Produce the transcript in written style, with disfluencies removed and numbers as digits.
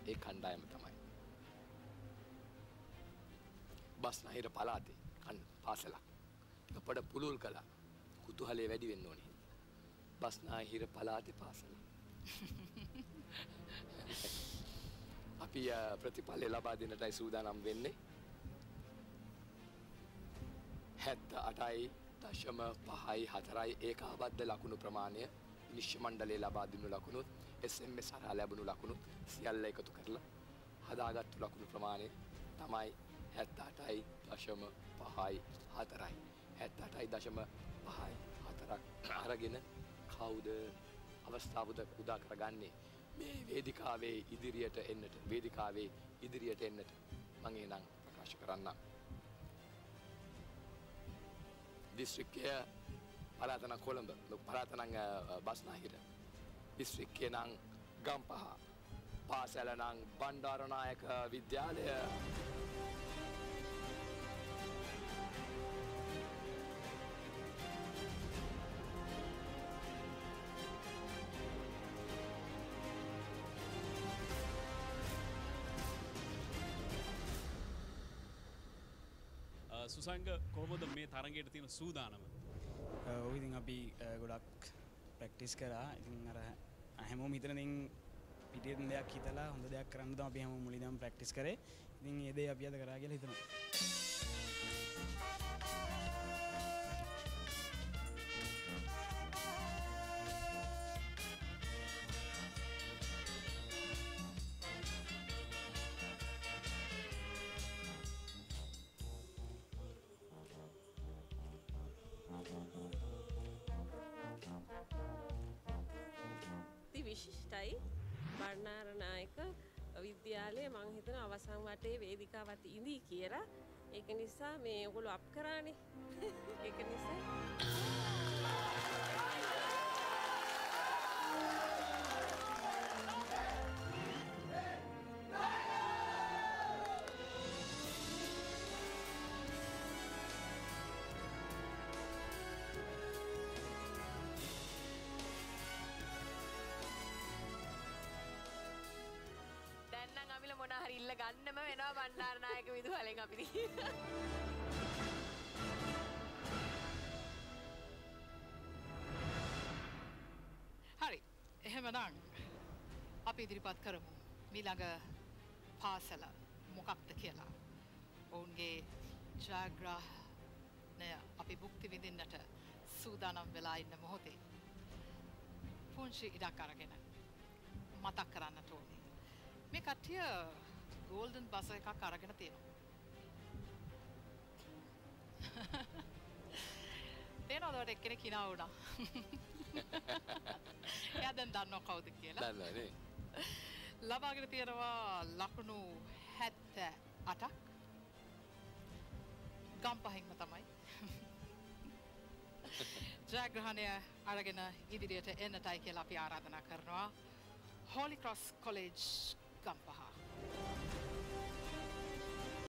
ඒ කණ්ඩායම තමයි. බස්නාහිර පළාතේ පාසලක් ටික පොඩ පුළුල් කළා. කුතුහලයේ වැඩි වෙන්න ඕනේ. බස්නාහිර පළාතේ පාසල. අපි ප්‍රතිඵල ලබා දෙන්නටයි සූදානම් වෙන්නේ. 78.5 ඒකාබද්ධ ලකුණු ප්‍රමාණය විනිශ්චය මණ්ඩලයේ ලබා දෙනු ලකුණුත් SMS හරහා ලැබුණු ලකුණුත් සියල්ල එකතු කරලා හදාගත්තු ලකුණු ප්‍රමාණය තමයි 78.54. 78.54ක් අරගෙන කවුද අවස්ථාව උදා කරගන්නේ මේ වේදිකාවේ ඉදිරියට එන්නට මම එනම් ප්‍රකාශ කරන්නම්. දිස්ත්‍රික්කය පළාත නම් කොළඹ, පළාත නම් බස්නාහිර, දිස්ත්‍රික්කය නම් ගම්පහ, පාසල නම් බණ්ඩාරනායක විද්‍යාලය. සුසංග කොහොමද මේ තරගයට තියෙන සූදානම? ඔය ඉතින් අපි ගොඩක් ප්‍රැක්ටිස් කරා. ඉතින් අර හැමෝම හිතන ඉතින් පිටියෙන් දෙයක් හිතලා හොඳ දෙයක් කරන්න තමයි අපි හැමෝම මුලින්ම ප්‍රැක්ටිස් කරේ. ඉතින් ඒ දේ අපි අද කරා කියලා හිතනවා. විශිෂ්ටයි බණ්ඩාරනායක විද්‍යාලයේ මං හිතන අවසන් වටේ වේදිකාවත් ඉඳී කියලා. ඒක නිසා මේ ඔයගොල්ලෝ අප් කරානේ. ඒක නිසා මොනා හරි ඉල්ල ගන්නම වෙනවා බණ්ඩාරනායක විදුහලෙන් අපිට. හරි. එහෙමනම් අපි ඉදිරිපත් කරමු ඊළඟ පාසල මොකක්ද කියලා. ඔවුන්ගේ ජයග්‍රහණය අපි භුක්ති විඳින්නට සූදානම් වෙලා ඉන්න මොහොතේ පුංචි ඉඩක් අරගෙන මතක් කරන්නට ඕනේ. මේ කට්ටිය ගෝල්ඩන් බස් එකක් අරගෙන තියෙනවා. තේනවද එක්කෙනෙක් හිනා වුණා. එයා දැන් දන්නව කවුද කියලා. දන්නවනේ. ලබාගෙන තියෙනවා ලකුණු 78ක්. ගම්පහින්ම තමයි. ජයග්‍රහණය අරගෙන ඉදිරියට එන්නටයි කියලා අපි ආරාධනා කරනවා. Holy Cross College Gampaha.